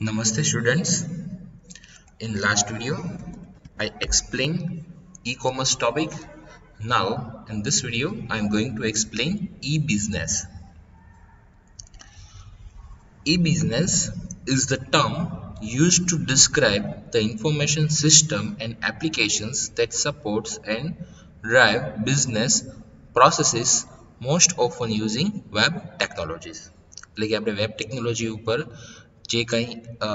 Namaste students. In last video, I explained e-commerce topic. Now in this video, I am going to explain e-business. E-business is the term used to describe the information system and applications that supports and drive business processes most often using web technologies. એટલે કે આપણે web technology ઉપર જે કંઈ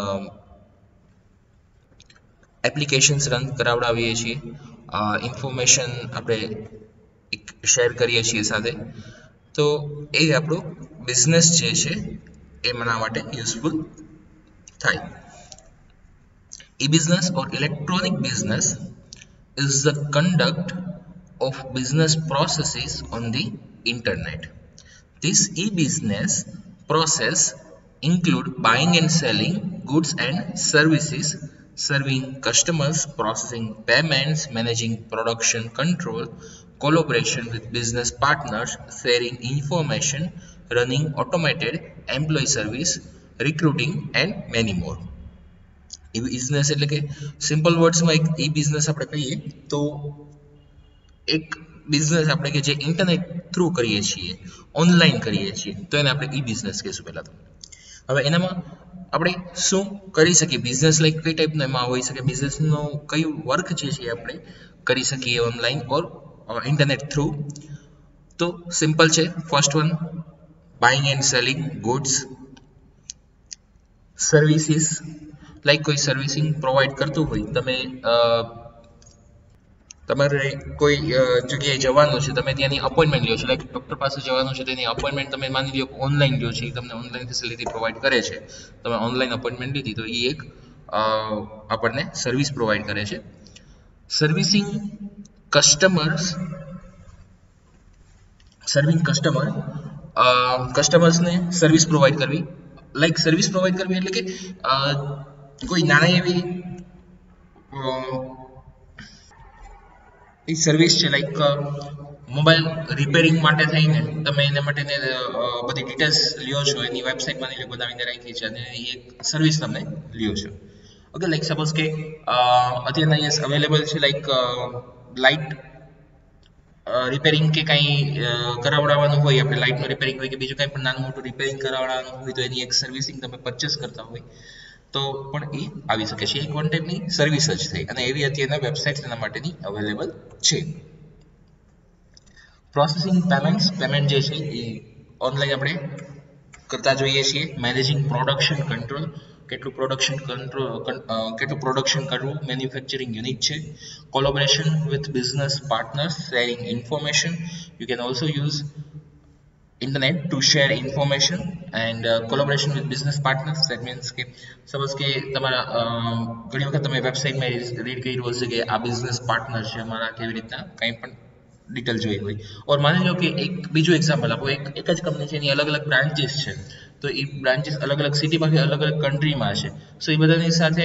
applications run કરાવડાવીએ છીએ, information આપણે share કરીએ છીએ સાથે, તો એ આપણો બિઝનેસ જે છે એમના માટે યુઝફુલ થાય. E-business or electronic business is the conduct of business processes on the internet. This e-business process include buying and selling goods and services, serving customers, processing payments, managing production control, collaboration with business partners, sharing information, running automated employee service, recruiting and many more. E-business એટલે કે simple વર્ડ્સમાં એક e-business આપણે કહીએ તો એક business આપણે કે જે ઇન્ટરનેટ થ્રુ કરીએ છીએ, ઓનલાઈન કરીએ છીએ, તો એને આપણે e-business કહીશું. પહેલા તો હવે એનામાં આપણે શું કરી શકીએ, બિઝનેસ લાઈક કઈ ટાઈપનો એમાં હોઈ શકે, બિઝનેસનો કયું વર્ક જે છે આપણે કરી શકીએ ઓનલાઈન ઓર ઇન્ટરનેટ થ્રુ. તો સિમ્પલ છે. First one, buying and selling goods, services, like કોઈ સર્વિસિંગ પ્રોવાઈડ કરતું હોય, તમે તમારે કોઈ જગ્યાએ જવાનું છે, તમે ત્યાંની અપોઇન્ટમેન્ટ લ્યો છો, લાઈક ડૉક્ટર પાસે જવાનું છે, તેની અપોઇન્ટમેન્ટ તમે માની લો ઓનલાઈન લ્યો છો, તમને ઓનલાઈન ફેસિલિટી પ્રોવાઈડ કરે છે, તમે ઓનલાઈન અપોઇન્ટમેન્ટ લીધી, તો એ એક આપણને સર્વિસ પ્રોવાઈડ કરે છે. સર્વિસિંગ કસ્ટમર્સને સર્વિસ પ્રોવાઈડ કરવી, લાઈક સર્વિસ પ્રોવાઈડ કરવી એટલે કે કોઈ નાની એવી સર્વિસ છે, લાઈક મોબાઈલ રિપેરિંગ માટે થઈને તમે એના માટેને બધી ડિટેલ્સ લ્યો છો, એની વેબસાઇટ માની લો બનાવીને રાખી છે અને એ એક સર્વિસ તમે લ્યો છો. ઓકે, લાઈક સપોઝ કે અત્યારના અહીંયા અવેલેબલ છે, લાઈક લાઇટ રિપેરિંગ કે કંઈ કરાવડાવવાનું હોય, આપણે લાઇટનું રિપેરિંગ હોય કે બીજું કંઈ પણ નાનું મોટું રિપેરિંગ કરાવડાવવાનું હોય, તો એની એક સર્વિસિંગ તમે પરચેસ કરતા હોય તો પણ એ આવી શકે છે. એક વન ટાઈપની સર્વિસ જ થઈ, અને એવી અત્યારના વેબસાઇટ એના માટેની અવેલેબલ છે. પ્રોસેસિંગ પેમેન્ટ જે છે એ ઓનલાઈન આપણે કરતા જોઈએ છીએ. મેનેજિંગ પ્રોડક્શન કંટ્રોલ, કેટલું પ્રોડક્શન કરવું, મેન્યુફેક્ચરિંગ યુનિટ છે. Collaboration with business partners, sharing information, you can also use internet to share information and collaboration with business partners. That means કે સપોઝ કે તમારા ઘણી વખત તમે વેબસાઇટમાં રીડ કર્યું હશે કે આ બિઝનેસ પાર્ટનર છે અમારા, કેવી રીતના કંઈ પણ ડિટેલ જોઈ હોય, ઓર માની લો કે એક બીજું એક્ઝામ્પલ આપો, એક જ કંપની છે, એની અલગ અલગ બ્રાન્ચીસ છે, તો એ બ્રાન્ચીસ અલગ અલગ સિટીમાં કે અલગ અલગ કન્ટ્રીમાં છે, સો એ બધાની સાથે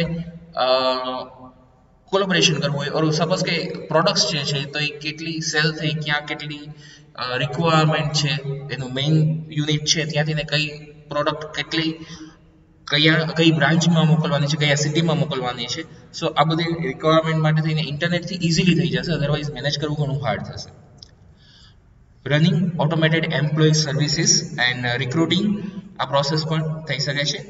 કોલેબોરેશન કરવું હોય, ઓર સપોઝ કે પ્રોડક્ટ્સ જે છે તો એ કેટલી સેલ થઈ, ક્યાં કેટલી રિક્વાયરમેન્ટ છે, એનું મેઇન યુનિટ છે, ત્યાંથી ને કઈ પ્રોડક્ટ કેટલી કઈ બ્રાન્ચમાં મોકલવાની છે, કયા સિટીમાં મોકલવાની છે. સો આ બધી રિક્વાયરમેન્ટ માટે થઈને ઇન્ટરનેટથી ઇઝીલી થઈ જશે, અધરવાઇઝ મેનેજ કરવું ઘણું હાર્ડ થશે. Running automated employ services and recruiting, આ પ્રોસેસ પણ થઈ શકે છે.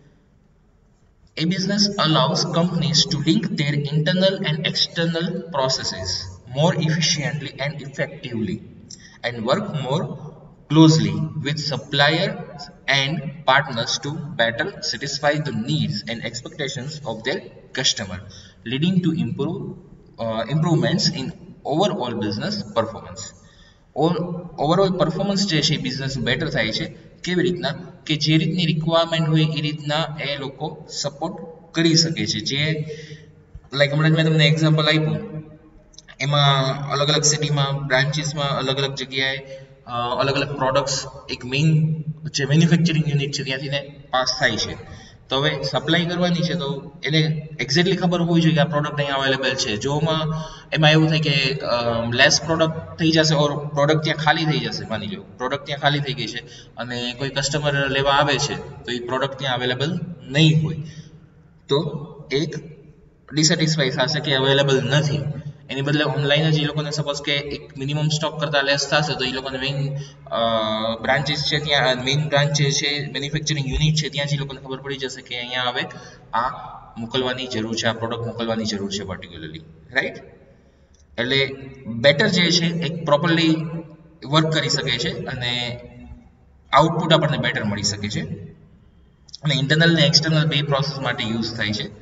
E-business allows companies to link their internal and external processes more efficiently and effectively and work more closely with suppliers and partners to better satisfy the needs and expectations of their customer, leading to improvements in overall business performance. Overall performance જે છે business better થાય છે. કેવી રીતના કે જે રીતની requirement હોય એ રીતના એ લોકો સપોર્ટ કરી શકે છે. જે લાઈક હમણાં મેં તમને એક્ઝામ્પલ આપ્યું, એમાં અલગ અલગ સિટીમાં બ્રાન્ચીસમાં અલગ અલગ જગ્યાએ અલગ અલગ પ્રોડક્ટ્સ એક મેઇન જે મેન્યુફેક્ચરિંગ યુનિટ છે ત્યાંથી ને પાસ થાય છે. તો હવે સપ્લાય કરવાની છે તો એને એક્ઝેક્ટલી ખબર હોવી જોઈએ કે આ પ્રોડક્ટ અહીંયા અવેલેબલ છે. જોમાં એમાં એવું થાય કે લેસ પ્રોડક્ટ થઈ જશે ઓર પ્રોડક્ટ ત્યાં ખાલી થઈ જશે. માની લો પ્રોડક્ટ ત્યાં ખાલી થઈ ગઈ છે અને કોઈ કસ્ટમર લેવા આવે છે તો એ પ્રોડક્ટ ત્યાં અવેલેબલ नहीं होय तो एक डिसेटिस्फाई થશે કે અવેલેબલ નથી એની બદલે ઓનલાઈન જ એ લોકોને સપોઝ કે એક મિનિમમ સ્ટોક કરતા લેસ થશે તો એ લોકોને મેઇન બ્રાન્ચીસ છે ત્યાં મેઇન બ્રાન્ચ જે છે મેન્યુફેક્ચરિંગ યુનિટ છે ત્યાં જ એ લોકોને ખબર પડી જશે કે અહીંયા હવે આ મોકલવાની જરૂર છે આ પ્રોડક્ટ મોકલવાની જરૂર છે પર્ટિક્યુલરલી રાઈટ એટલે બેટર જે છે એક પ્રોપરલી વર્ક કરી શકે છે અને આઉટપુટ આપણને બેટર મળી શકે છે અને ઇન્ટરનલ અને એક્સટર્નલ બે પ્રોસેસ માટે યુઝ થાય છે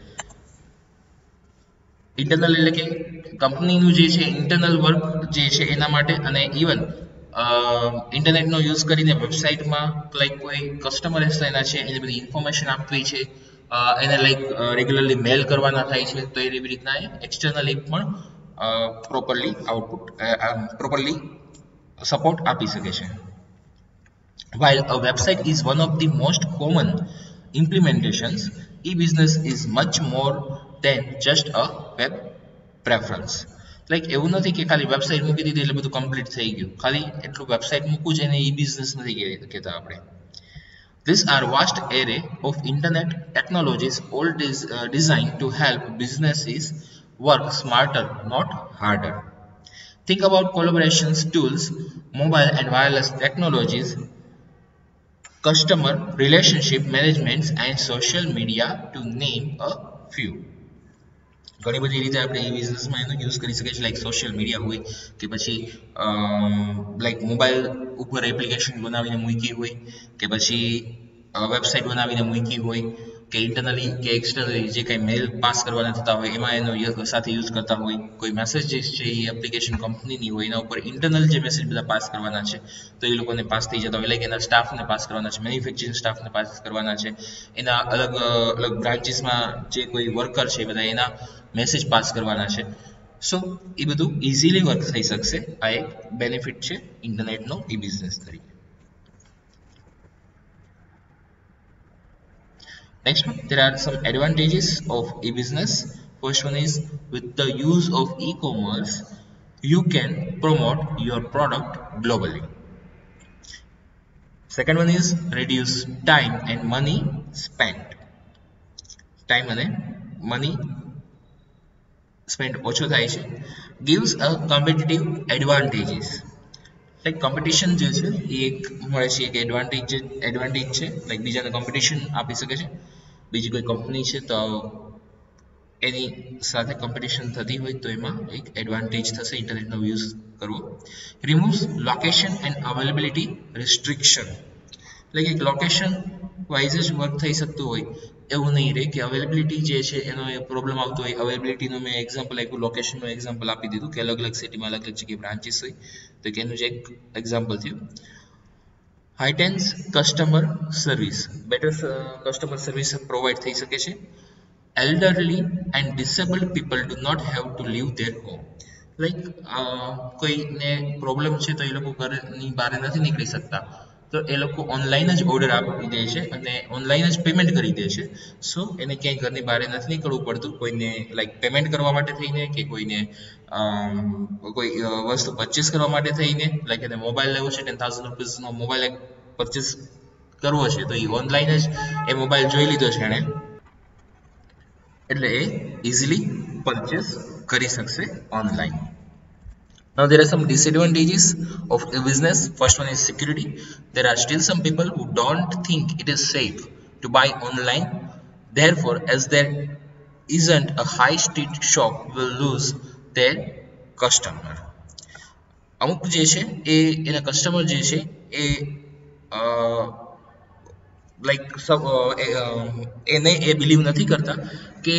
ઇન્ટરનલ એટલે કે કંપનીનું જે છે ઇન્ટરનલ વર્ક જે છે એના માટે અને ઇવન ઇન્ટરનેટનો યુઝ કરીને વેબસાઇટમાં લાઈક કોઈ કસ્ટમર એના છે એની બધી ઇન્ફોર્મેશન આપવી છે એને લાઈક રેગ્યુલરલી મેલ કરવાના થાય છે તો એવી રીતના એક્સટર્નલી પણ પ્રોપરલી આઉટપુટ પ્રોપરલી સપોર્ટ આપી શકે છે while a website is one of the most common implementations e-business is much more than just a web preference like એવું નથી કે ખાલી વેબસાઇટ મૂકી દીધી એટલે બધું કમ્પ્લીટ થઈ ગયું ખાલી એટલું વેબસાઇટ મૂકવું જ એને e-business નથી કહેતા આપણે These are vast array of internet technologies all designed to help businesses work smarter not harder think about collaborations tools mobile and wireless technologies customer relationship management and social media to name a few ઘણી બધી રીતે આપણે એ બિઝનેસમાં એનો use કરી શકીએ છીએ like social media હોય કે પછી લાઈક મોબાઈલ ઉપર એપ્લિકેશન બનાવીને મૂકી હોય કે પછી વેબસાઇટ બનાવીને મૂકી હોય કે ઇન્ટરનલી કે એક્સટર્નલી જે કંઈ મેલ પાસ કરવાના થતા હોય એમાં એનો સાથે યુઝ કરતા હોય કોઈ મેસેજીસ છે એ એપ્લિકેશન કંપનીની હોય એના ઉપર ઇન્ટરનલ જે મેસેજ બધા પાસ કરવાના છે તો એ લોકોને પાસ થઈ જતા હોય લાઈક એના સ્ટાફને પાસ કરવાના છે મેન્યુફેક્ચરિંગ સ્ટાફને પાસ કરવાના છે એના અલગ અલગ બ્રાન્ચીસમાં જે કોઈ વર્કર છે બધા એના મેસેજ પાસ કરવાના છે સો એ બધું ઇઝીલી વર્ક થઈ શકશે આ એક બેનિફિટ છે ઇન્ટરનેટનો ઈ બિઝનેસ તરીકે Next one, there are some advantages of e-business. First one is with the use of e-commerce, you can promote your product globally. Second one is reduce time and money spent. Time and money spent ઓછો થાય છે gives a competitive advantages. Like competition જે છે એ એક મળે છે એક advantage છે લાઈક બીજાને કોમ્પિટિશન આપી શકે છે બીજી કોઈ કંપની છે તો એની સાથે કોમ્પિટિશન થતી હોય તો એમાં એક એડવાન્ટેજ થશે ઇન્ટરનેટનો યુઝ કરવો removes location and availability restriction like એક લોકેશન વાઇઝ જ વર્ક થઈ શકતું હોય એવું નહીં રહે કે અવેલેબિલિટી જે છે એનો પ્રોબ્લેમ આવતો હોય અવેલેબિલિટીનો મેં એક્ઝામ્પલ આપ્યું લોકેશનનું એક્ઝામ્પલ આપી દીધું કે અલગ અલગ સિટીમાં અલગ અલગ જગ્યાએ બ્રાન્ચીસ હોય તો કે એનું જ એક એક્ઝામ્પલ થયું heightens customer service better customer service provide થઈ શકે છે elderly and disabled people do not have to leave their home like કોઈને પ્રોબ્લેમ છે તો એ લોકો ઘરની બહાર નથી નીકળી શકતા તો એ લોકો ઓનલાઈન જ ઓર્ડર આપી દે છે અને ઓનલાઈન જ પેમેન્ટ કરી દે છે સો એને ક્યાંય ઘરની બહાર નથી નીકળવું પડતું કોઈને લાઈક પેમેન્ટ કરવા માટે થઈને કે કોઈને કોઈ વસ્તુ પરચેસ કરવા માટે થઈને લાઈક એને મોબાઈલ લેવો છે 10,000 રૂપીસનો મોબાઈલ પરચેસ કરવો છે તો એ ઓનલાઈન જ એ મોબાઈલ જોઈ લીધો છે એણે એટલે એ ઇઝીલી પરચેસ કરી શકશે online Now there are some disadvantages of a business. First one is security. There are still some people who don't think it is safe to buy online. Therefore, as there isn't a high street shop, will lose their customer. અમુક જે છે એ એના customer જે છે એ like એને એ believe નથી કરતા કે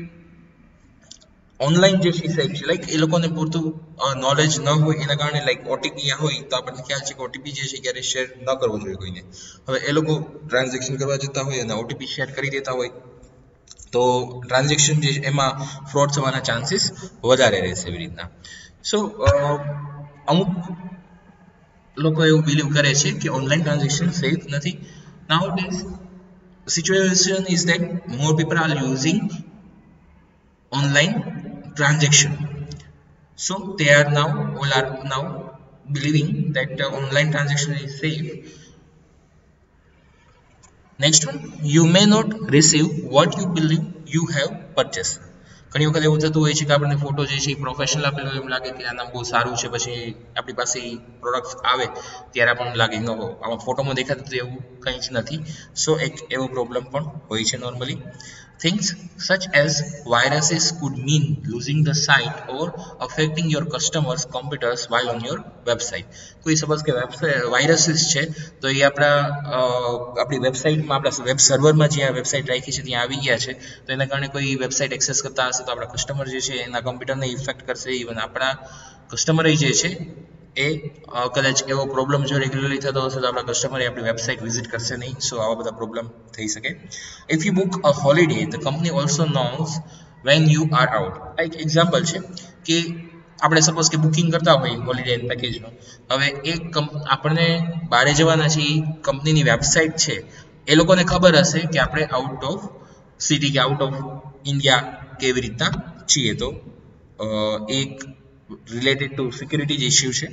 ઓનલાઈન જે છે સાહેબ છે લાઈક એ લોકોને પૂરતું નોલેજ ન હોય એના કારણે લાઈક ઓટીપી હોય તો આપણને ખ્યાલ છે કે ઓટીપી જે છે ક્યારે શેર ન કરવો જોઈએ કોઈને હવે એ લોકો ટ્રાન્ઝેક્શન કરવા જતા હોય અને ઓટીપી શેર કરી દેતા હોય તો ટ્રાન્ઝેક્શન જે એમાં ફ્રોડ થવાના ચાન્સીસ વધારે રહેશે એવી રીતના સો અમુક લોકો એવું બિલીવ કરે છે કે ઓનલાઈન ટ્રાન્ઝેક્શન સેફ નથી nowadays situation is that more people are using online transaction so they are now believing that online transaction is safe Next one, you may not receive what you believe you have purchased. ઘણી વખત એવું થતું હોય છે કે આપણને photo જે છે એ પ્રોફેશનલ આપેલો એમ લાગે કે આ નામ બહુ સારું છે, પછી આપણી પાસે પ્રોડક્ટ આવે ત્યારે આપણને લાગે ન હો આમાં ફોટોમાં દેખાતું તો એવું કંઈ જ નથી. સો એક એવો પ્રોબ્લેમ પણ હોય છે normally. Things such as viruses could mean losing the site or affecting your customers' computers while on your website. કોઈ સપોઝ કે વાયરસીસ છે તો એ આપણી વેબસાઇટમાં, આપણા વેબ સર્વરમાં જ્યાં વેબસાઇટ રાખી છે ત્યાં આવી ગયા છે, તો એના કારણે કોઈ વેબસાઇટ એક્સેસ કરતા હશે તો આપણા કસ્ટમર જે છે એના કમ્પ્યુટરને ઇફેક્ટ કરશે. ઇવન આપણા કસ્ટમરે જે છે એ કદાચ એવો પ્રોબ્લેમ જો રેગ્યુલરલી થતો હશે તો આપણા કસ્ટમરે આપણી વેબસાઇટ વિઝિટ કરશે નહીં. સો આવા બધા પ્રોબ્લેમ થઈ શકે. If you book a holiday the company also knows when you are out. આ એક એક્ઝામ્પલ છે કે આપણે સપોઝ કે બુકિંગ કરતા હોય હોલિડે પેકેજનું, હવે એ આપણને બહારે જવાના છે, એ કંપનીની વેબસાઇટ છે, એ લોકોને ખબર હશે કે આપણે આઉટ ઓફ સિટી કે આઉટ ઓફ ઇન્ડિયા કેવી રીતના છીએ, તો એક related to security issue છે.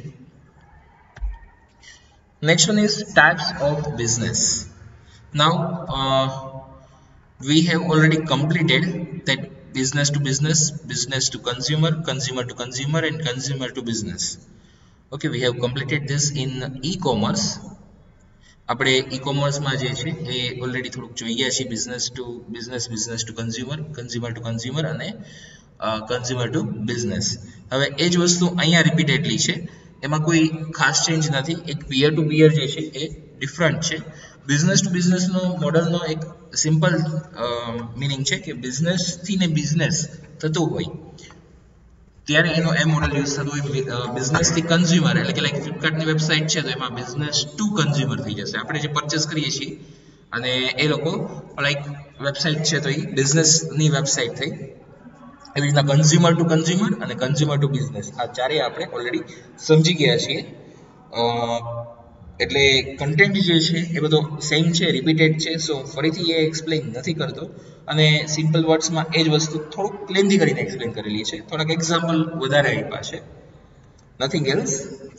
Next one is types of business. Now we have already completed that business to business, business to consumer, consumer to consumer and consumer to business. Okay, we have completed this in e-commerce. આપણે e-commerce માં જે છે એ already થોડુંક જોઈ ગયા છીએ, business to business, business to consumer, consumer to consumer અને consumer to business. હવે એ જ વસ્તુ અહીંયા રિપીટેડલી છે, એમાં કોઈ ખાસ ચેન્જ નથી. એક પિયર ટુ પિયર જે છે એ ડિફરન્ટ છે. બિઝનેસ ટુ બિઝનેસનો મોડલનો એક સિમ્પલ મિનિંગ છે કે બિઝનેસથી ને બિઝનેસ થતું હોય ત્યારે એનો એ મોડલ યુઝ થતું હોય. બિઝનેસથી કન્ઝ્યુમર એટલે કે લાઈક ફ્લિપકાર્ટની વેબસાઇટ છે તો એમાં બિઝનેસ ટુ કન્ઝ્યુમર થઈ જશે. આપણે જે પરચેસ કરીએ છીએ અને એ લોકો લાઈક વેબસાઇટ છે તો એ બિઝનેસની વેબસાઇટ થઈ. એવી રીતના કન્ઝ્યુમર ટુ કન્ઝ્યુમર અને કન્ઝ્યુમર ટુ બિઝનેસ આ ચારેય આપણે ઓલરેડી સમજી ગયા છીએ. એટલે કન્ટેન્ટ જે છે એ બધો સેમ છે, રિપીટેડ છે. સો ફરીથી એ એક્સપ્લેન નથી કરતો અને સિમ્પલ વર્ડ્સમાં એ જ વસ્તુ થોડુંક લેન્ધી કરીને એક્સપ્લેન કરેલી છે, થોડાક એક્ઝામ્પલ વધારે આપ્યા છે, નથિંગ એલ્સ.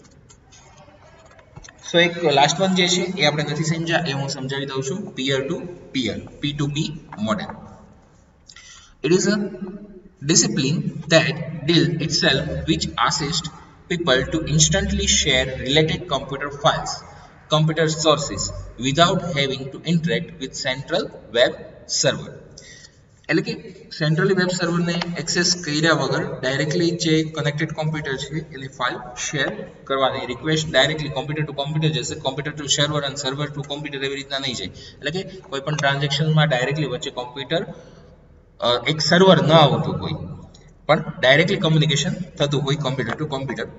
સો એક લાસ્ટ વન જે છે એ આપણે નથી સમજ્યા એ હું સમજાવી દઉં છું. પિયર ટુ પિયર, P2P model. It is a discipline that deals itself which assists people to instantly share related computer files, computer sources without having to interact with central web server. એટલે કે સેન્ટ્રલી વેબ સર્વરને એક્સેસ કર્યા વગર directly જે connected computer છે એની file share કરવાની, request directly computer to computer જશે, computer to server અને સર્વર ટુ કોમ્પ્યુટર એવી રીતના નહીં જાય. એટલે કે કોઈ પણ ટ્રાન્ઝેક્શનમાં ડાયરેક્ટલી વચ્ચે કોમ્પ્યુટર એક સર્વર ન આવતું હોય પણ ડાયરેક્ટલી કમ્યુનિકેશન થતું હોય computer to computer.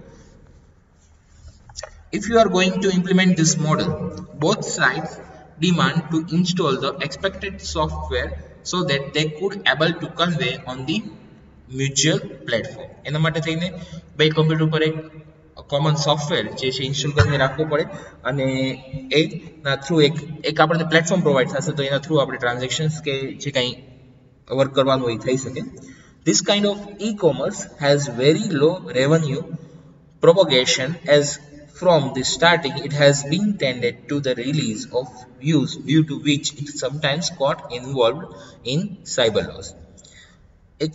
If you are going to implement this model, both sides demand to install the expected software so that they could able to convey on the mutual platform. એના માટે થઈને બે computer પર એક common software જે છે install કરીને રાખવું પડે અને એના થ્રુ એક આપણને પ્લેટફોર્મ પ્રોવાઈડ થશે તો એના થ્રુ આપણે ટ્રાન્ઝેક્શન્સ કે જે કંઈ વર્ક કરવાનું હોય થઈ શકે. This kind of e-commerce has very low revenue propagation as from the starting it has been tended to the release of views due to which it sometimes got involved in cyber laws. એક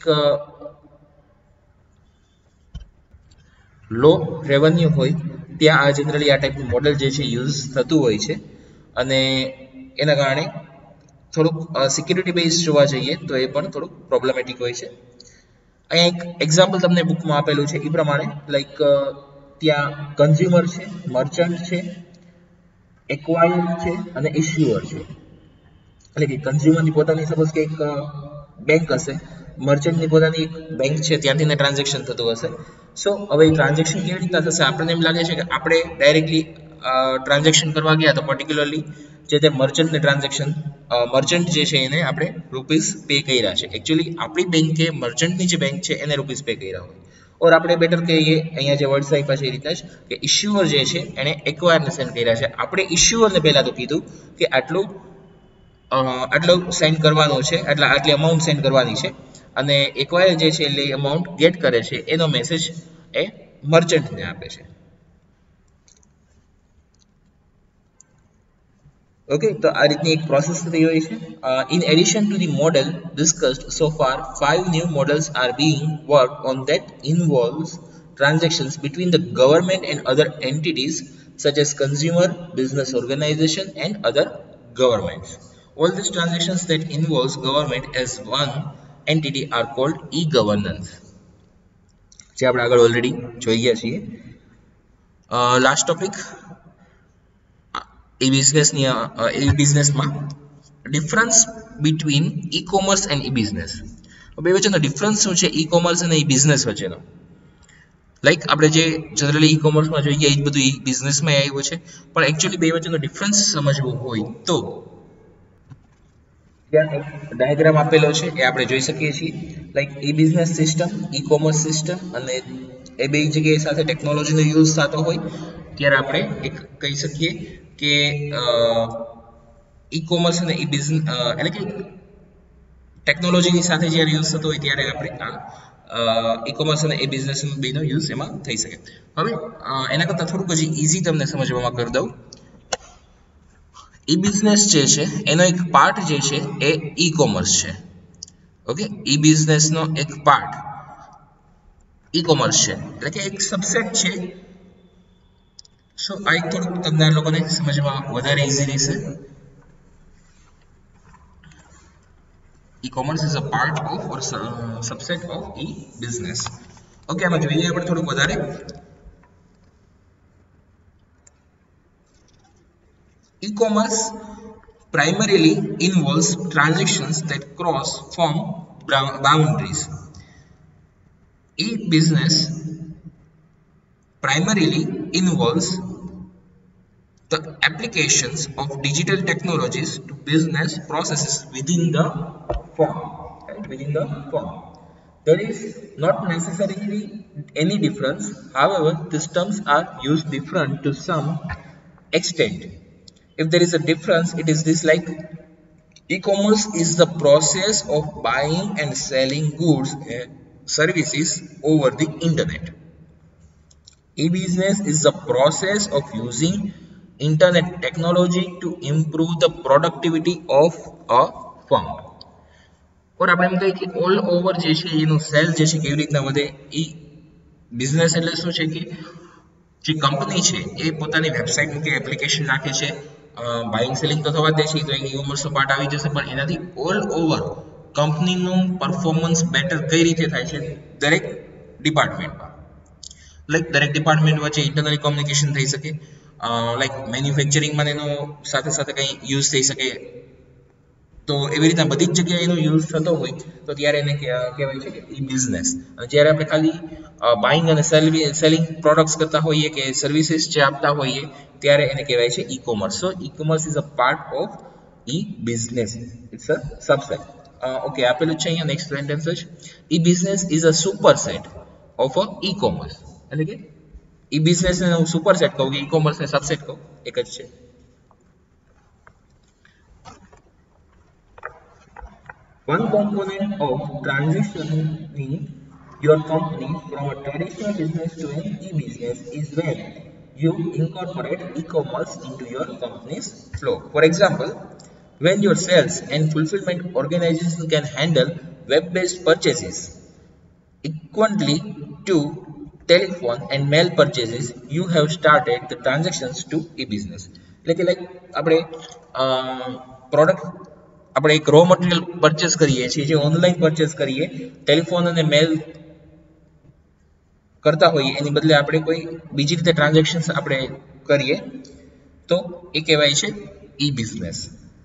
લો revenue હોય ત્યાં આ generally આ ટાઈપનું model જે છે use થતું હોય છે અને એના કારણે થોડુંક સિક્યુરિટી બેઝ જોવા જઈએ તો એ પણ થોડુંક પ્રોબ્લેમેટિક હોય છે. અહીંયા એક એક્ઝામ્પલ તમને બુકમાં આપેલું છે એ પ્રમાણે લાઈક ત્યાં કન્ઝ્યુમર છે, મર્ચન્ટ છે, એક્વાયર છે અને ઇશ્યુઅર છે. એટલે કે કન્ઝ્યુમરની પોતાની સપોઝ કે એક બેંક હશે, મર્ચન્ટની પોતાની એક બેંક છે, ત્યાંથી ને ટ્રાન્ઝેક્શન થતું હશે. સો હવે ટ્રાન્ઝેક્શન કેવી રીતના થશે? આપણને એમ લાગે છે કે આપણે ડાયરેક્ટલી ટ્રાન્ઝેક્શન કરવા ગયા તો પર્ટિક્યુલરલી જે તે મર્ચન્ટને ટ્રાન્ઝેક્શન મર્ચન્ટ જે છે એને આપણે રૂપીસ પે કર્યા છે. એકચ્યુઅલી આપણી બેંકે મર્ચન્ટની જે બેંક છે એને રૂપીસ પે કર્યા હોય. ઓર આપણે બેટર કહીએ અહીંયા જે વર્ડ્સ આપ્યા છે એ રીતના જ કે ઇશ્યુઅર જે છે એણે એક્વાયરને સેન્ડ કર્યા છે. આપણે ઇશ્યુઅરને પહેલાં તો કીધું કે આટલું સેન્ડ કરવાનું છે, આટલી અમાઉન્ટ સેન્ડ કરવાની છે અને એક્વાયર જે છે એટલે અમાઉન્ટ ગેટ કરે છે એનો મેસેજ એ મર્ચન્ટને આપે છે. ઓકે, તો આ રીતની એક પ્રોસેસ થઈ હોય છે. In addition to the model discussed so far, 5 new models are being worked on that involves transactions between the government and other entities such as consumer, business organization and other governments. All these transactions that involves government as one entity are called e-governance, જે આપણે આગળ already જોઈ ગયા છીએ. Last topic e-businessમાં difference between e-commerce and e-business. બે વચ્ચેનો difference શું છે ઈ-કોમર્સ અને ઈ-બિઝનેસ વચ્ચેનો? લાઈક આપણે જે જનરલી ઈ-કોમર્સમાં જોઈએ એ જ બધું ઈ-બિઝનેસમાં આવ્યું છે, પણ એકચ્યુઅલી બે વચ્ચેનો ડિફરન્સ સમજવો હોય તો ત્યાં એક ડાયાગ્રામ આપેલો છે, એ આપણે જોઈ શકીએ છીએ. Like e-business system, e-commerce system, અને એ બે જગ્યાએ સાથે ટેકનોલોજીનો યુઝ થતો હોય ત્યારે આપણે એક કહી શકીએ કે ઈ-કોમર્સ અને ઈ-બિઝનેસ એટલે કે ટેકનોલોજીની સાથે જ્યારે યુઝ થતો હોય ત્યારે આપણે આ ઈ-કોમર્સ અને ઈ-બિઝનેસ બેનો યુઝ એમાં થઈ શકે. હવે એના કરતાં થોડુંક હજી ઇઝી તમને સમજવામાં કરી દઉં. ઈ-બિઝનેસ જે છે એનો એક પાર્ટ જે છે એ ઈ-કોમર્સ છે. ઓકે, ઈ-બિઝનેસનો એક પાર્ટ ઈ-કોમર્સ છે, એટલે કે એક સબસેટ છે. સો આ એક થોડુંક તમને લોકોને સમજવામાં વધારે ઇઝી રહેશે. E-commerce is a part of or subset of e-business. Okay, આમાં જોઈએ આપણે થોડુંક વધારે. E-commerce primarily involves transactions that cross firm boundaries. E-business primarily involves the applications of digital technologies to business processes within the firm. Right? Within the firm. There is not necessarily any difference. However, these terms are used different to some extent. If there is a difference, it is this: like e-commerce is the process of buying and selling goods and services over the internet. E-business is the process of using internet technology to improve the productivity of a firm. और આપણે એમ કહીએ કે all over જે છે એનું cell જે છે કેવી રીતના વધે. ઈ બિઝનેસ એટલે શું છે કે જે કંપની છે એ પોતાની વેબસાઇટ મૂકે, એપ્લિકેશન નાખે છે, બાઇંગ સેલિંગ તો થવા દે છે, તો એક ઈ-કોમર્સનો પાર્ટ આવી જશે, પણ એનાથી ઓલ ઓવર કંપનીનું પરફોર્મન્સ બેટર કઈ રીતે થાય છે દરેક ડિપાર્ટમેન્ટમાં. લાઈક દરેક ડિપાર્ટમેન્ટ વચ્ચે ઇન્ટરનલ કોમ્યુનિકેશન થઈ શકે, લાઈક મેન્યુફેક્ચરિંગમાં એનો સાથે સાથે કંઈ યુઝ થઈ શકે. તો એવી રીતના બધી જ જગ્યાએ એનો યુઝ થતો હોય તો ત્યારે એને કહેવાય છે કે ઈ-બિઝનેસ. જ્યારે આપણે ખાલી બાઇંગ અને સેલિંગ પ્રોડક્ટ્સ કરતા હોઈએ કે સર્વિસીસ જે આપતા હોઈએ ત્યારે એને કહેવાય છે e-commerce. So e-commerce is a part of e-business. It's a subset. Okay, આપેલું છે અહીંયા નેક્સ્ટ સેન્ટેન્સ જ. E-business is a superset of a e-commerce. એટલે કે ઈ-બિઝનેસને હું સુપરસેટ કહું કે ઈ-કોમર્સને સબસેટ કહું, એક જ છે. One component of transitioning your company from a traditional business to an e-business is when you incorporate e-commerce into your company's flow. For example, when your sales and fulfillment organization can handle web-based purchases equivalently to telephone and mail purchases, you have started the transactions to e-business. એટલે કે like આપણે product આપણે એક raw material purchase કરીએ છીએ, જે online purchase કરીએ, telephone અને મેલ કરતા હોઈએ એની બદલે આપણે કોઈ બીજી રીતે ટ્રાન્ઝેક્શન્સ આપણે કરીએ તો એ કહેવાય છે e-business.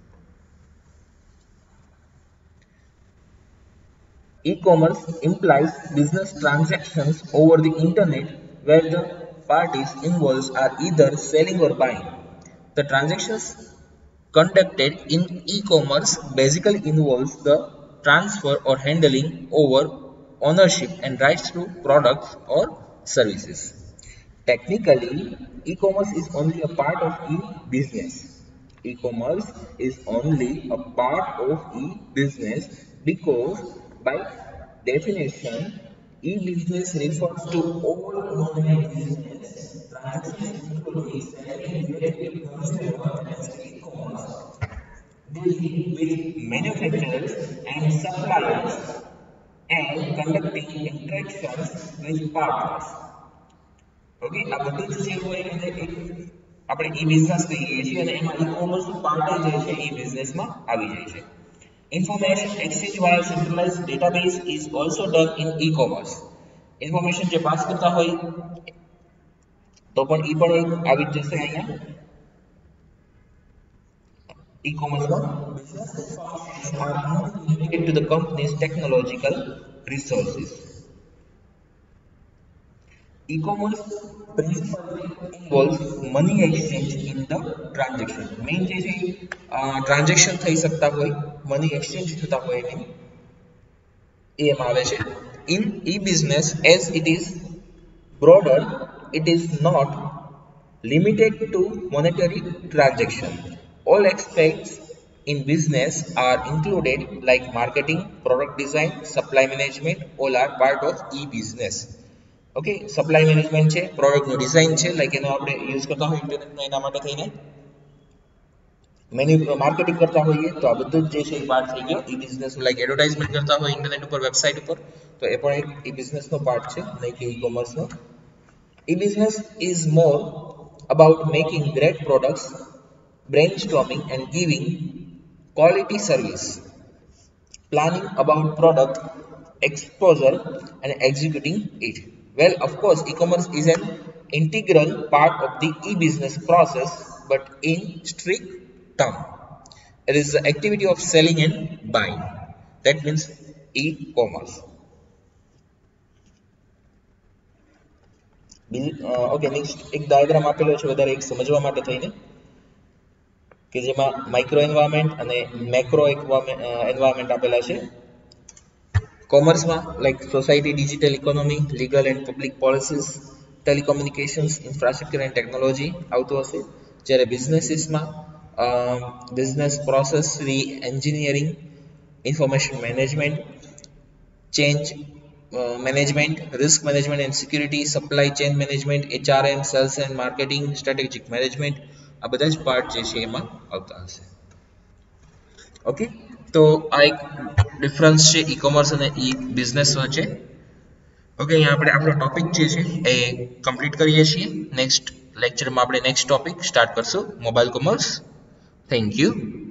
E-commerce implies business transactions over the internet where the parties involved are either selling or buying. The transactions conducted in e-commerce basically involves the transfer or handling over ownership and rights to products or services. Technically, e-commerce is only a part of e-business. E-commerce is only a part of e-business because by definition, e-business refers to all online business transactions including selling directly to consumer and e-commerce. dealing with manufacturers and suppliers and conducting interactions with partners. Okay આ બધું જ જે હોય એને એક આપણે ઈ business કહીએ છીએ અને એમાં ઈ કોમર્સ નું પાર્ટ જે છે ઈ બિઝનેસ માં આવી જાય છે. Information exchange via centralized database is also done in e-commerce. Information જે પાસ કરતા હોય તો પણ ઈ પણ એક આવી જ જશે અહીંયા e-commerce માં business information are related to the company's technological resources. E-commerce principally involves money exchange in the transaction. Main જે છે ટ્રાન્ઝેક્શન થઈ શકતા હોય મની એક્સચેન્જ થતા હોય એને એમ આવે છે. In e-business, as it is broader, it is not limited to monetary transaction. All aspects in business are included like marketing, product design, supply management, all are part of e-business. Okay supply management છે product નું design છે like એનો આપણે use કરતા હોય internet નો એના માટે થઈને માર્કેટિંગ કરતા હોઈએ તો આ બધું જ જે છે એ પાર્ટ થઈ ગયો ઈ બિઝનેસ લાઈક એડવર્ટાઇઝમેન્ટ કરતા હોય ઇન્ટરનેટ ઉપર વેબસાઇટ ઉપર તો એ પણ એક ઈ બિઝનેસ નો પાર્ટ છે નહીં કે ઈ કોમર્સ નો. E-business is more about making great products, brainstorming and giving quality service, planning about product exposure and executing it. Well, of course, e-commerce is an integral part of the e-business process, but in strict term, it is the activity of selling and buying. That means e-commerce. Okay next એક diagram આપેલો છે વધારે એક સમજવા માટે થઈને કે જેમાં માઇક્રો એન્વાયરમેન્ટ અને મેક્રો એન્વાયરમેન્ટ આપેલા છે. કોમર્સમાં like society, digital economy, legal and public policies, telecommunications, infrastructure and technology આવતું હશે. જ્યારે બિઝનેસીસમાં business process engineering, information management, change management, risk management and security, supply chain management, HRM, sales and marketing, strategic management આ બધા જ part જે છે એમાં આવતા હશે. ઓકે તો આ એક ડિફરન્સ છે ઈ કોમર્સ અને ઈ બિઝનેસ વચ્ચે. ઓકે અહીંયા આપણે આપણો ટોપિક જે છે એ કમ્પ્લીટ કરીએ છીએ. નેક્સ્ટ લેક્ચરમાં આપણે નેક્સ્ટ ટોપિક સ્ટાર્ટ કરશું મોબાઈલ કોમર્સ. Thank you.